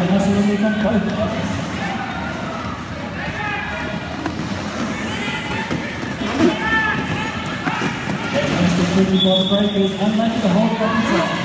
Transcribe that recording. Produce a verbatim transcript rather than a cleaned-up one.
the hustle in the front coat. Quickly by the breakers, unlucky to hold it up inside.